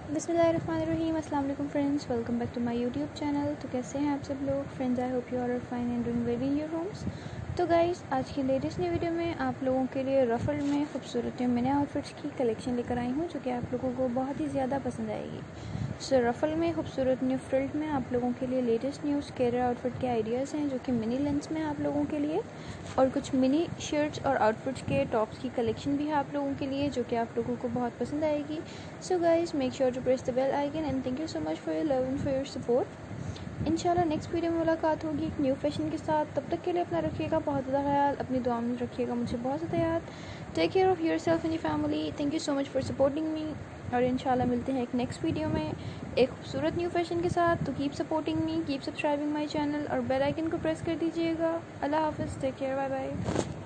बिस्मिल्लाहिर्रहमानिर्रहीम। अस्सलाम वालेकुम friends, welcome back to my YouTube channel. तो कैसे हैं आप सब लोग friends? I hope you are fine and doing well in your homes. तो गाइस, आज की लेटेस्ट न्यू वीडियो में आप लोगों के लिए रफल्ड में खूबसूरत मिनी आउटफिट्स की कलेक्शन लेकर आई हूँ, जो कि आप लोगों को बहुत ही ज़्यादा पसंद आएगी। सो रफल्ड में खूबसूरत न्यू फ्रिल्ड में आप लोगों के लिए लेटेस्ट न्यू स्केटर आउटफिट के आइडियाज़ हैं, जो कि मिनी लेंथ में आप लोगों के लिए, और कुछ मिनी शर्ट्स और आउटफिट्स के टॉप्स की कलेक्शन भी है आप लोगों के लिए, जो कि आप लोगों को बहुत पसंद आएगी। So guys, make sure to press the bell icon and thank you so much for your love and for your support. इंशाल्लाह नेक्स्ट वीडियो में मुलाकात होगी एक न्यू फैशन के साथ। तब तक के लिए अपना रखिएगा बहुत ज़्यादा ख्याल, अपनी दुआ में रखिएगा मुझे बहुत ज़्यादा याद। Take care of yourself and your family. Thank you so much for supporting me, और इंशाल्लाह मिलते हैं एक नेक्स्ट वीडियो में एक खूबसूरत न्यू फैशन के साथ। तो keep supporting me, keep subscribing my channel और बेल आइकन को प्रेस कर दीजिएगा। अल्लाह हाफिज़, टेक केयर, बाय बाय।